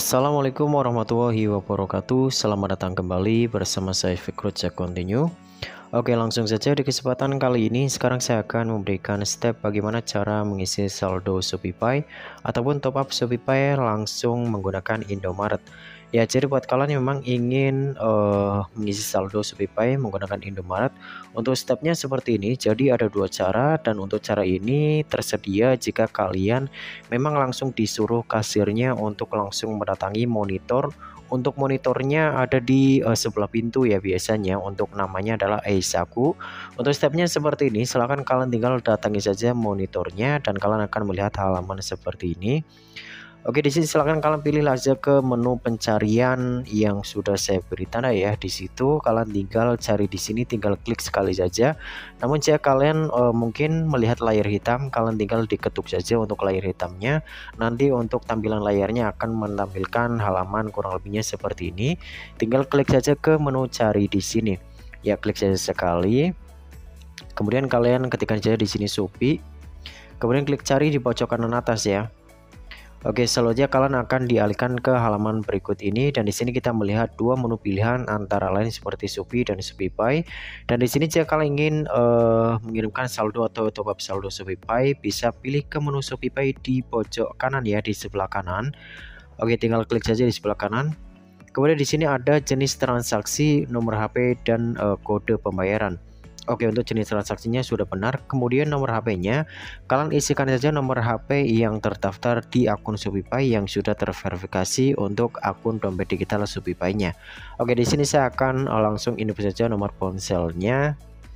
Assalamualaikum warahmatullahi wabarakatuh. Selamat datang kembali bersama saya Fikru Cek Continue. Oke, langsung saja di kesempatan kali ini. Sekarang saya akan memberikan step bagaimana cara mengisi saldo ShopeePay ataupun top up ShopeePay langsung menggunakan Indomaret. Ya, jadi buat kalian yang memang ingin mengisi saldo ShopeePay menggunakan Indomaret, untuk stepnya seperti ini. Jadi ada dua cara, dan untuk cara ini tersedia jika kalian memang langsung disuruh kasirnya untuk langsung mendatangi monitor. Untuk monitornya ada di sebelah pintu ya, biasanya untuk namanya adalah Aisaku. Untuk stepnya seperti ini, silahkan kalian tinggal datangi saja monitornya dan kalian akan melihat halaman seperti ini. Oke, di sini silahkan kalian pilih aja ke menu pencarian yang sudah saya beri tanda ya. Di situ kalian tinggal cari di sini, tinggal klik sekali saja. Namun jika kalian mungkin melihat layar hitam, kalian tinggal diketuk saja untuk layar hitamnya. Nanti untuk tampilan layarnya akan menampilkan halaman kurang lebihnya seperti ini. Tinggal klik saja ke menu cari di sini. Ya, klik saja sekali. Kemudian kalian ketikkan saja di sini Shopee. Kemudian klik cari di pojok kanan atas ya. Oke, selanjutnya kalian akan dialihkan ke halaman berikut ini, dan di sini kita melihat dua menu pilihan antara lain seperti Shopee dan ShopeePay. Dan di sini jika kalian ingin mengirimkan saldo atau top up saldo ShopeePay, bisa pilih ke menu ShopeePay di pojok kanan ya, di sebelah kanan. Oke, tinggal klik saja di sebelah kanan. Kemudian di sini ada jenis transaksi, nomor HP, dan kode pembayaran. Oke, untuk jenis transaksinya sudah benar. Kemudian nomor HP-nya, kalian isikan saja nomor HP yang terdaftar di akun ShopeePay yang sudah terverifikasi untuk akun dompet digital ShopeePay-nya. Oke, di sini saya akan langsung input saja nomor ponselnya.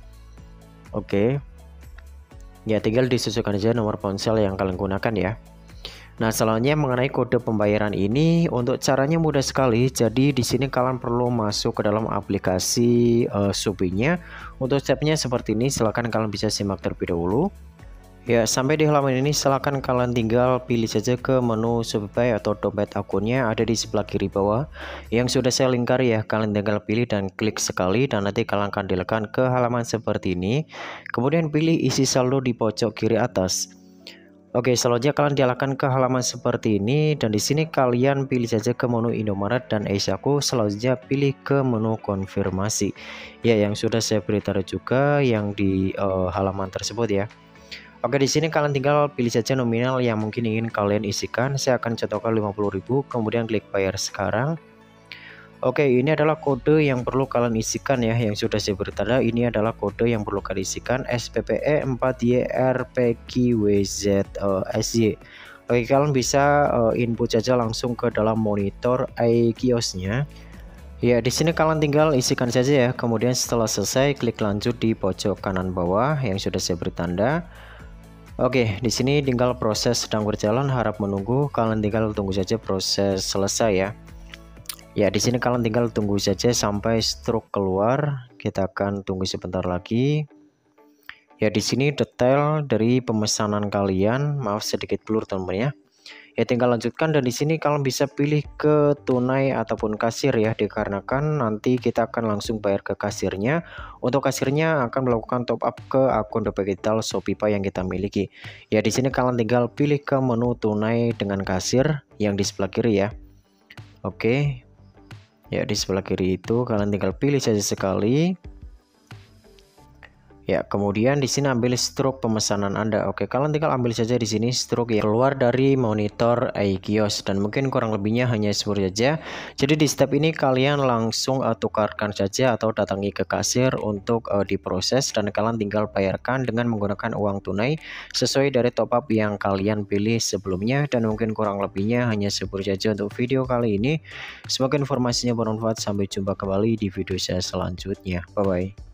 Oke. Ya, tinggal disesuaikan saja nomor ponsel yang kalian gunakan ya. Nah, selanjutnya mengenai kode pembayaran ini, untuk caranya mudah sekali. Jadi di sini kalian perlu masuk ke dalam aplikasi Shopee-nya. Untuk stepnya seperti ini, silahkan kalian bisa simak terlebih dahulu. Ya, sampai di halaman ini silahkan kalian tinggal pilih saja ke menu ShopeePay atau dompet akunnya, ada di sebelah kiri bawah yang sudah saya lingkari ya. Kalian tinggal pilih dan klik sekali, dan nanti kalian akan dialihkan ke halaman seperti ini. Kemudian pilih isi saldo di pojok kiri atas. Oke, selanjutnya kalian dialihkan ke halaman seperti ini, dan di sini kalian pilih saja ke menu Indomaret dan Aisaku. Selanjutnya pilih ke menu konfirmasi. Ya, yang sudah saya beritahu juga yang di halaman tersebut ya. Oke, di sini kalian tinggal pilih saja nominal yang mungkin ingin kalian isikan. Saya akan contohkan 50.000, kemudian klik bayar sekarang. Oke, ini adalah kode yang perlu kalian isikan ya, yang sudah saya beri tanda. Ini adalah kode yang perlu kalian isikan, SPPE 4YRPQWZSY. Oke, kalian bisa input saja langsung ke dalam monitor iKiosnya. Ya, di sini kalian tinggal isikan saja ya. Kemudian setelah selesai, klik lanjut di pojok kanan bawah yang sudah saya beri tanda. Oke, di sini tinggal proses sedang berjalan, harap menunggu. Kalian tinggal tunggu saja proses selesai ya. Ya, di sini kalian tinggal tunggu saja sampai stroke keluar. Kita akan tunggu sebentar lagi. Ya, di sini detail dari pemesanan kalian. Maaf sedikit blur teman-teman ya. Ya, tinggal lanjutkan, dan di sini kalian bisa pilih ke tunai ataupun kasir ya, dikarenakan nanti kita akan langsung bayar ke kasirnya. Untuk kasirnya akan melakukan top up ke akun dompet digital ShopeePay yang kita miliki. Ya, di sini kalian tinggal pilih ke menu tunai dengan kasir yang di sebelah kiri ya. Oke. Ya, di sebelah kiri itu kalian tinggal pilih saja sekali. Ya, kemudian di sini ambil stroke pemesanan Anda. Oke, kalian tinggal ambil saja di sini stroke yang keluar dari monitor iKios, dan mungkin kurang lebihnya hanya seperti saja. Jadi di step ini kalian langsung tukarkan saja atau datangi ke kasir untuk diproses, dan kalian tinggal bayarkan dengan menggunakan uang tunai sesuai dari top up yang kalian pilih sebelumnya. Dan mungkin kurang lebihnya hanya seperti saja untuk video kali ini. Semoga informasinya bermanfaat. Sampai jumpa kembali di video saya selanjutnya. Bye bye.